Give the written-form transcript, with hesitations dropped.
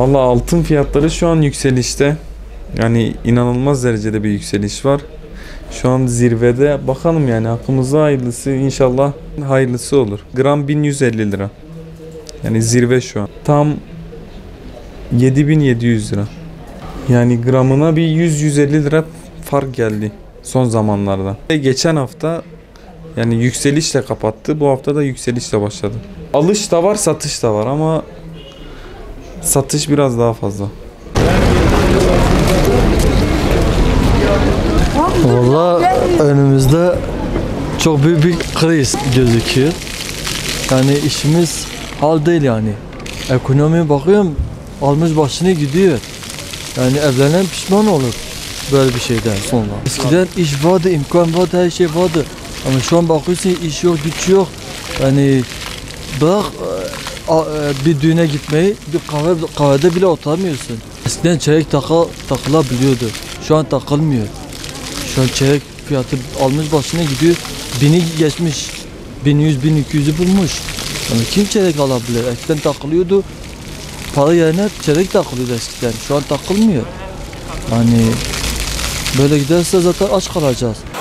Vallahi altın fiyatları şu an yükselişte. Yani inanılmaz derecede bir yükseliş var. Şu an zirvede. Bakalım yani hakkımıza hayırlısı, inşallah hayırlısı olur. Gram 1150 lira. Yani zirve şu an. Tam 7700 lira. Yani gramına bir 100-150 lira fark geldi son zamanlarda. Geçen hafta yani yükselişle kapattı. Bu hafta da yükselişle başladı. Alış da var, satış da var ama satış biraz daha fazla. Vallahi önümüzde çok büyük bir kriz gözüküyor. Yani işimiz hal değil yani. Ekonomiye bakıyorum, almış başını gidiyor. Yani evlenen pişman olur böyle bir şeyden sonra. Eskiden iş vardı, imkan vardı, her şey vardı. Ama şu an bakıyorsun iş yok, güç yok. Yani bırak bir düğüne gitmeyi, bir kahvede bile oturamıyorsun. Eskiden çeyrek takılabiliyordu. Şu an takılmıyor. Şu an çeyrek fiyatı almış başına gidiyor. 1000'i geçmiş. 1100-1200'ü bulmuş. Yani kim çeyrek alabilir? Eskiden takılıyordu. Para yerine çeyrek takılıyordu eskiden. Şu an takılmıyor. Yani böyle giderse zaten aç kalacağız.